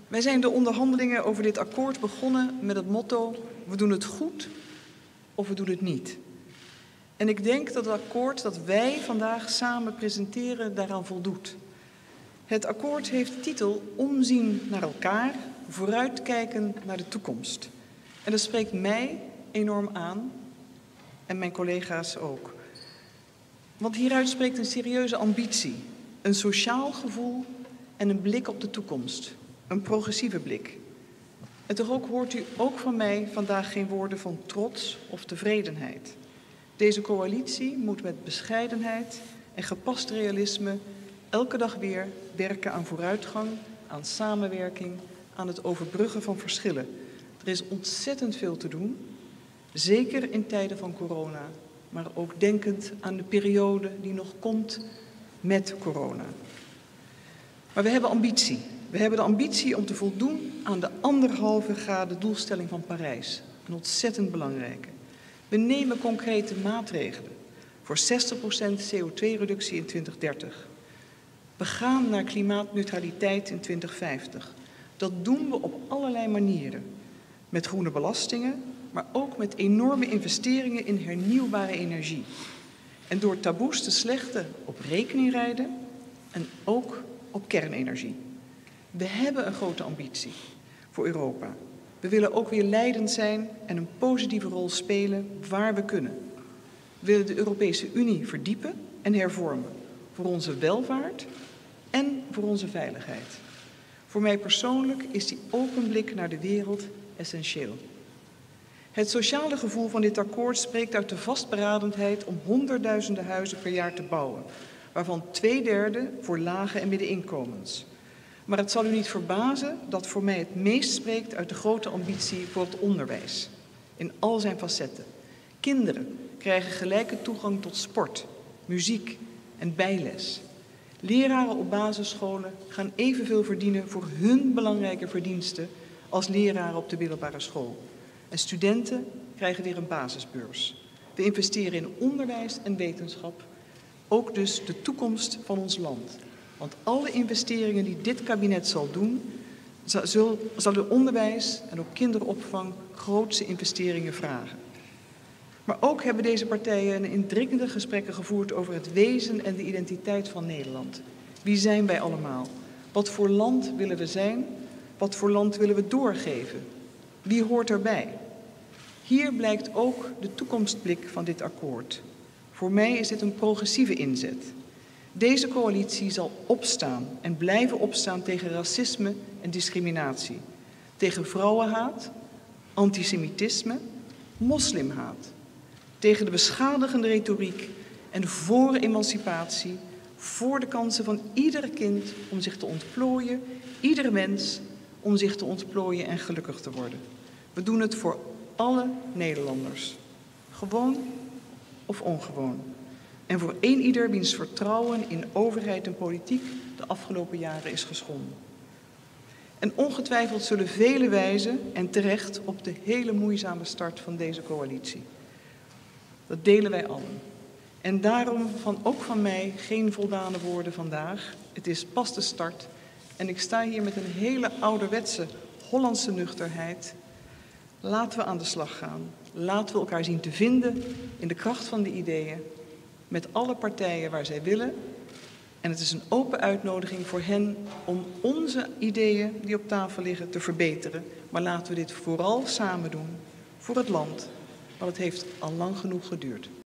Wij zijn de onderhandelingen over dit akkoord begonnen met het motto: we doen het goed of we doen het niet. En ik denk dat het akkoord dat wij vandaag samen presenteren daaraan voldoet. Het akkoord heeft de titel Omzien naar elkaar, vooruitkijken naar de toekomst. En dat spreekt mij enorm aan en mijn collega's ook. Want hieruit spreekt een serieuze ambitie, een sociaal gevoel en een blik op de toekomst. Een progressieve blik. En toch ook hoort u ook van mij vandaag geen woorden van trots of tevredenheid. Deze coalitie moet met bescheidenheid en gepast realisme elke dag weer werken aan vooruitgang, aan samenwerking, aan het overbruggen van verschillen. Er is ontzettend veel te doen, zeker in tijden van corona, maar ook denkend aan de periode die nog komt met corona. Maar we hebben ambitie. We hebben de ambitie om te voldoen aan de 1,5 graden doelstelling van Parijs. Een ontzettend belangrijke. We nemen concrete maatregelen voor 60% CO2-reductie in 2030. We gaan naar klimaatneutraliteit in 2050. Dat doen we op allerlei manieren. Met groene belastingen, maar ook met enorme investeringen in hernieuwbare energie. En door taboes te slechten op rekening rijden en ook op kernenergie. We hebben een grote ambitie voor Europa. We willen ook weer leidend zijn en een positieve rol spelen waar we kunnen. We willen de Europese Unie verdiepen en hervormen. Voor onze welvaart en voor onze veiligheid. Voor mij persoonlijk is die open blik naar de wereld essentieel. Het sociale gevoel van dit akkoord spreekt uit de vastberadenheid om honderdduizenden huizen per jaar te bouwen, waarvan 2/3 voor lage en middeninkomens. Maar het zal u niet verbazen dat voor mij het meest spreekt uit de grote ambitie voor het onderwijs, in al zijn facetten. Kinderen krijgen gelijke toegang tot sport, muziek en bijles. Leraren op basisscholen gaan evenveel verdienen voor hun belangrijke verdiensten als leraren op de middelbare school. En studenten krijgen weer een basisbeurs. We investeren in onderwijs en wetenschap, ook dus de toekomst van ons land. Want alle investeringen die dit kabinet zal doen, zal het onderwijs en ook kinderopvang grootse investeringen vragen. Maar ook hebben deze partijen indringende gesprekken gevoerd over het wezen en de identiteit van Nederland. Wie zijn wij allemaal? Wat voor land willen we zijn? Wat voor land willen we doorgeven? Wie hoort erbij? Hier blijkt ook de toekomstblik van dit akkoord. Voor mij is dit een progressieve inzet. Deze coalitie zal opstaan en blijven opstaan tegen racisme en discriminatie. Tegen vrouwenhaat, antisemitisme, moslimhaat. Tegen de beschadigende retoriek en voor emancipatie, voor de kansen van ieder kind om zich te ontplooien, ieder mens om zich te ontplooien en gelukkig te worden. We doen het voor alle Nederlanders, gewoon of ongewoon. En voor eenieder wiens vertrouwen in overheid en politiek de afgelopen jaren is geschonden. En ongetwijfeld zullen velen wijzen, en terecht, op de hele moeizame start van deze coalitie. Dat delen wij allen. En daarom ook van mij geen voldane woorden vandaag. Het is pas de start. En ik sta hier met een hele ouderwetse Hollandse nuchterheid. Laten we aan de slag gaan. Laten we elkaar zien te vinden in de kracht van de ideeën. Met alle partijen waar zij willen. En het is een open uitnodiging voor hen om onze ideeën die op tafel liggen te verbeteren. Maar laten we dit vooral samen doen voor het land. Want het heeft al lang genoeg geduurd.